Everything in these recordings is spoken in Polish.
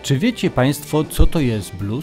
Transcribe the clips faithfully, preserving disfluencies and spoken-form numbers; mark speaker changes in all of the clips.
Speaker 1: Czy wiecie Państwo, co to jest blues?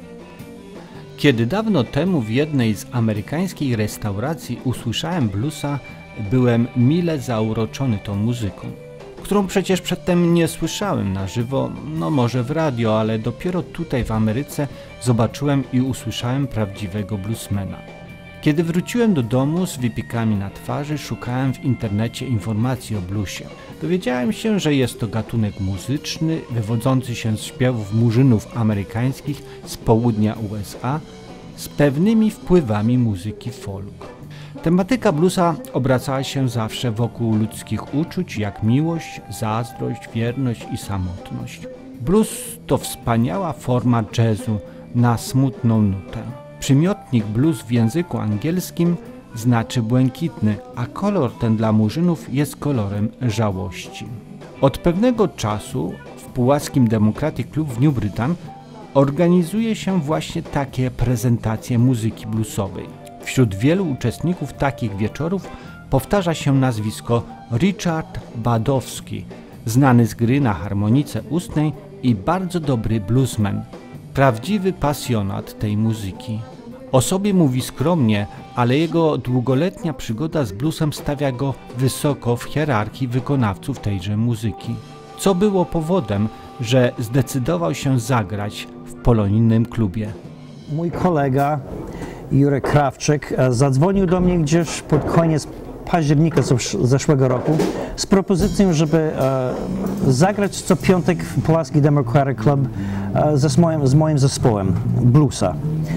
Speaker 1: Kiedy dawno temu w jednej z amerykańskich restauracji usłyszałem bluesa, byłem mile zauroczony tą muzyką, którą przecież przedtem nie słyszałem na żywo, no może w radio, ale dopiero tutaj w Ameryce zobaczyłem i usłyszałem prawdziwego bluesmana. Kiedy wróciłem do domu z wypiekami na twarzy, szukałem w internecie informacji o bluesie. Dowiedziałem się, że jest to gatunek muzyczny wywodzący się z śpiewów murzynów amerykańskich z południa U S A z pewnymi wpływami muzyki folk. Tematyka bluesa obracała się zawsze wokół ludzkich uczuć jak miłość, zazdrość, wierność i samotność. Blues to wspaniała forma jazzu na smutną nutę. Przymiotnik blues w języku angielskim znaczy błękitny, a kolor ten dla murzynów jest kolorem żałości. Od pewnego czasu w pułaskim Democratic Club w New Britain organizuje się właśnie takie prezentacje muzyki bluesowej. Wśród wielu uczestników takich wieczorów powtarza się nazwisko Richard Badowski, znany z gry na harmonice ustnej i bardzo dobry bluesman, prawdziwy pasjonat tej muzyki. O sobie mówi skromnie, ale jego długoletnia przygoda z bluesem stawia go wysoko w hierarchii wykonawców tejże muzyki. Co było powodem, że zdecydował się zagrać w polonijnym klubie?
Speaker 2: Mój kolega Jurek Krawczyk zadzwonił do mnie gdzieś pod koniec października zeszłego roku z propozycją, żeby e, zagrać co piątek w Pułaski Democratic Club e, ze moim, z moim zespołem bluesa.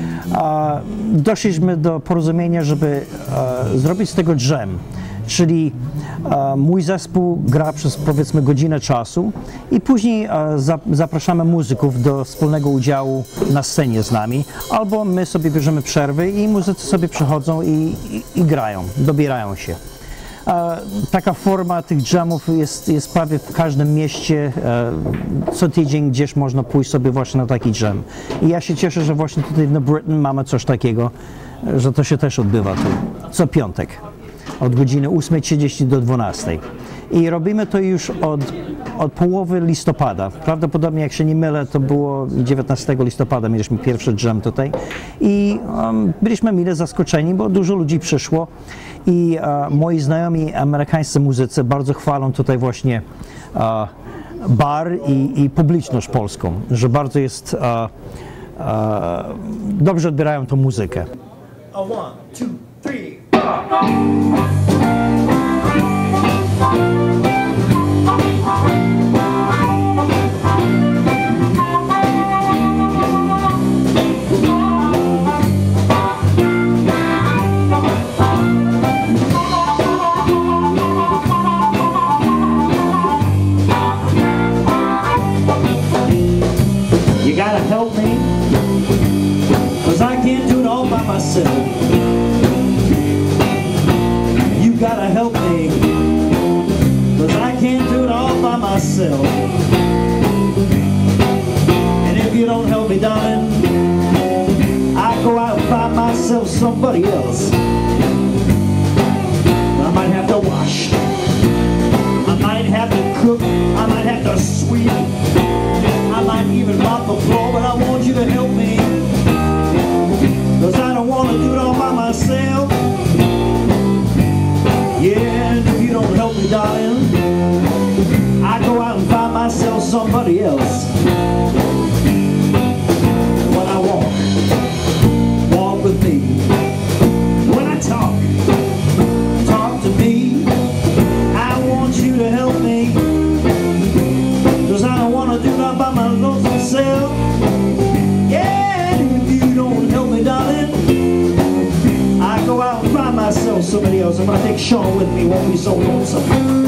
Speaker 2: E, doszliśmy do porozumienia, żeby e, zrobić z tego jam, czyli e, mój zespół gra przez powiedzmy godzinę czasu i później e, za, zapraszamy muzyków do wspólnego udziału na scenie z nami, albo my sobie bierzemy przerwy i muzycy sobie przychodzą i, i, i grają, dobierają się. E, taka forma tych jamów jest, jest prawie w każdym mieście, e, co tydzień gdzieś można pójść sobie właśnie na taki jam. I ja się cieszę, że właśnie tutaj w New Britain mamy coś takiego, że to się też odbywa tu, co piątek. Od godziny ósmej trzydzieści do dwunastej. I robimy to już od, od połowy listopada. Prawdopodobnie, jak się nie mylę, to było dziewiętnastego listopada, mieliśmy pierwszy jam tutaj. I um, byliśmy mile zaskoczeni, bo dużo ludzi przyszło. I uh, moi znajomi amerykańscy muzycy bardzo chwalą tutaj właśnie uh, bar i, i publiczność polską, że bardzo jest, uh, uh, dobrze odbierają tą muzykę.
Speaker 3: A one, two, three. You gotta help me, 'cause I can't do it all by myself. You gotta help me, 'cause I can't do it all by myself. And if you don't help me, darling, I go out and find myself somebody else. I might have to wash, I might have to cook, I might have to sweep, I might even mop the floor, but I want you to help me, 'cause I don't want to do it all by myself. Yeah, and if you don't help me, darling, I go out and find myself somebody else. When I walk, walk with me. When I talk, talk to me. I want you to help me, 'cause I don't want to do that by my lonesome self. Yeah, and if you don't help me, darling, I go out and find myself somebody else. I'm gonna take Sean with me, won't be so lonesome.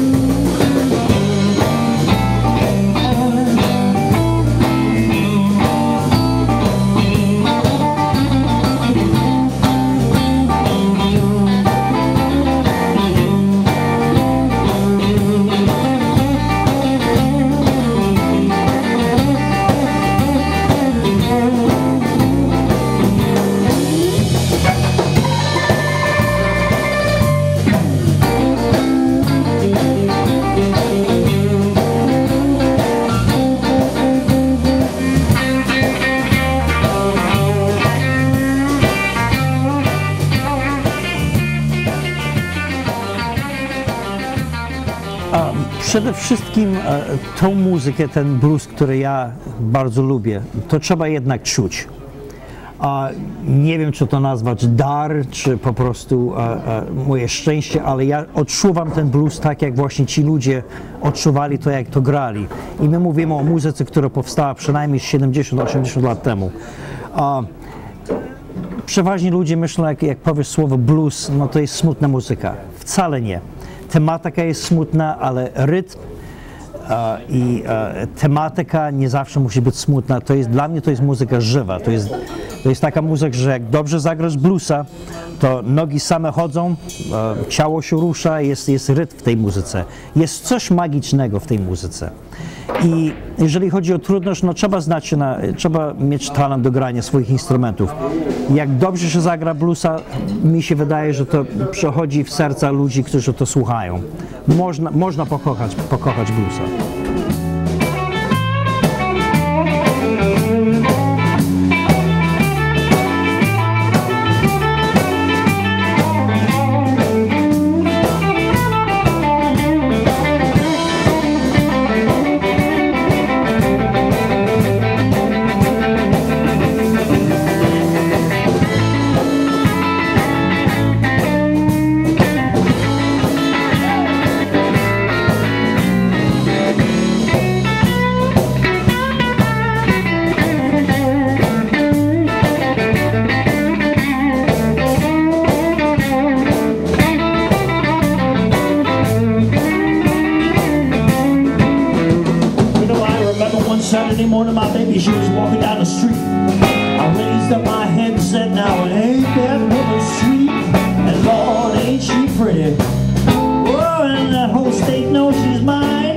Speaker 2: Przede wszystkim e, tą muzykę, ten blues, który ja bardzo lubię, to trzeba jednak czuć. A nie wiem, czy to nazwać dar, czy po prostu e, e, moje szczęście, ale ja odczuwam ten blues tak, jak właśnie ci ludzie odczuwali to, jak to grali. I my mówimy o muzyce, która powstała przynajmniej siedemdziesiąt osiemdziesiąt lat temu. A przeważnie ludzie myślą, jak, jak powiesz słowo blues, no to jest smutna muzyka. Wcale nie. Tematyka jest smutna, ale rytm e, i e, tematyka nie zawsze musi być smutna. To jest, dla mnie to jest muzyka żywa. To jest, to jest taka muzyka, że jak dobrze zagrasz bluesa, to nogi same chodzą, e, ciało się rusza, jest, jest rytm w tej muzyce. Jest coś magicznego w tej muzyce. I jeżeli chodzi o trudność, no trzeba znać się na, trzeba mieć talent do grania swoich instrumentów. Jak dobrze się zagra bluesa, mi się wydaje, że to przechodzi w serca ludzi, którzy to słuchają. Można, można pokochać, pokochać bluesa.
Speaker 3: Saturday morning, my baby, she was walking down the street. I raised up my head and said, now ain't that woman sweet? And Lord, ain't she pretty? Oh, and that whole state knows she's mine.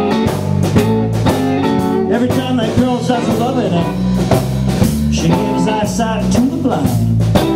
Speaker 3: Every time that girl starts loving her, she gives eyesight to the blind.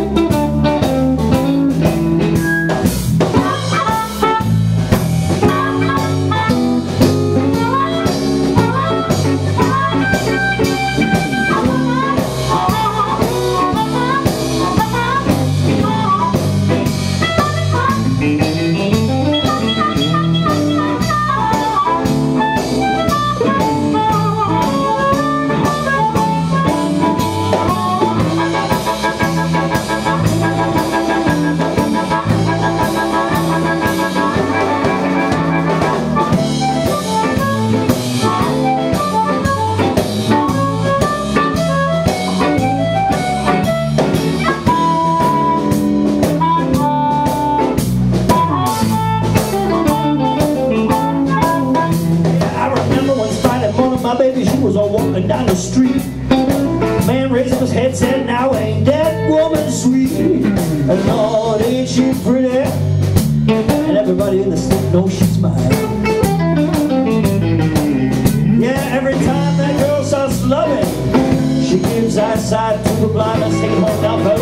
Speaker 3: My baby, she was all walking down the street. Man raised his head, said, now ain't that woman sweet? And Lord, ain't she pretty? And everybody in the state knows she's mine. Yeah, every time that girl starts loving, she gives eyesight to the blind. Let's take it home now, fellas.